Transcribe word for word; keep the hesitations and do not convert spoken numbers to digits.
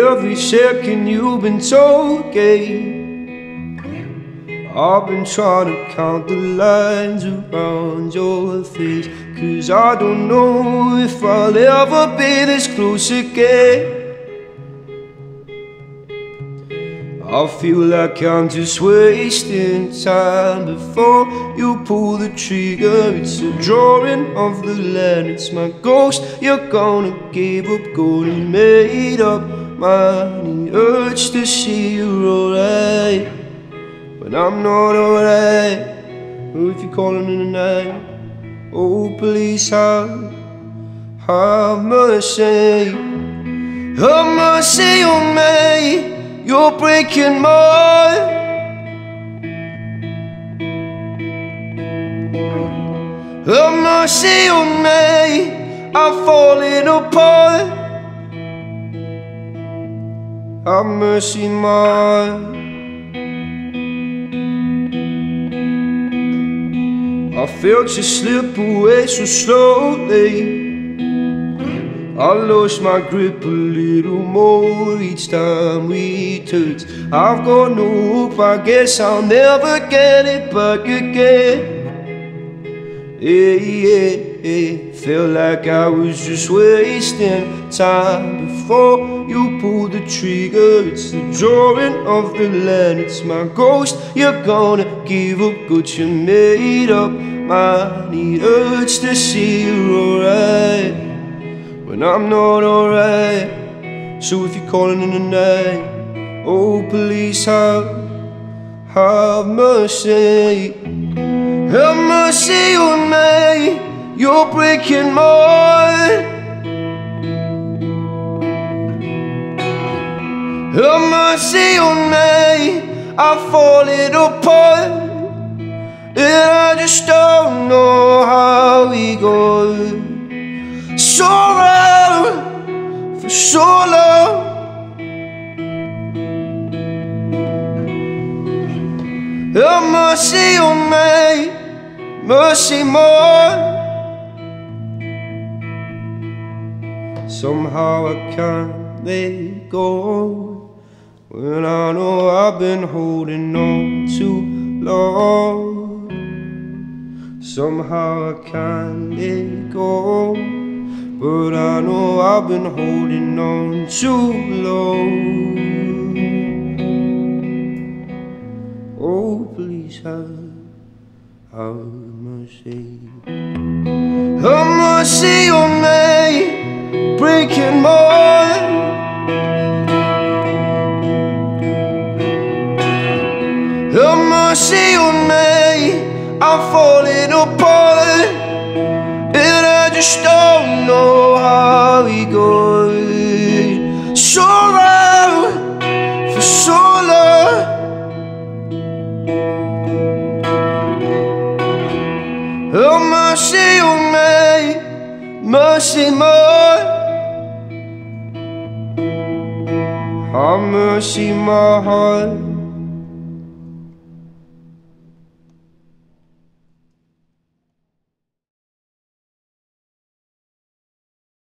every second you've been so gay. I've been trying to count the lines around your face, 'cause I don't know if I'll ever be this close again. I feel like I'm just wasting time before you pull the trigger. It's a drawing of the land, it's my ghost. You're gonna give up, gonna made up mind. The urge to see you alright, but I'm not alright. Oh, if you're calling in the night, oh please have, have mercy, have mercy on me. You're breaking my heart. Have mercy on me, I'm falling apart. Have mercy, my. I felt you slip away so slowly. I lost my grip a little more each time we touch. I've got no hope, I guess I'll never get it back again. Yeah, yeah, yeah. Felt like I was just wasting time before you pulled the trigger. It's the drawing of the land, it's my ghost. You're gonna give up, but you made up mind. The urge to see you alright, when I'm not alright. So if you're calling in the night, oh please have, have mercy, have mercy on me. You're breaking my heart. Have mercy on me, I'm falling apart, and I just don't know how we go. So long, for so long. Have mercy on me, mercy more. Somehow I can't let go, when I know I've been holding on too long. Somehow I can't let go, but I know I've been holding on too long. Oh, please have, have mercy, have mercy on me, breaking my heart. Have mercy on me, I'm falling apart, and I just don't know how we go. So long, for so long. Have mercy on me, mercy more. Have mercy, my heart.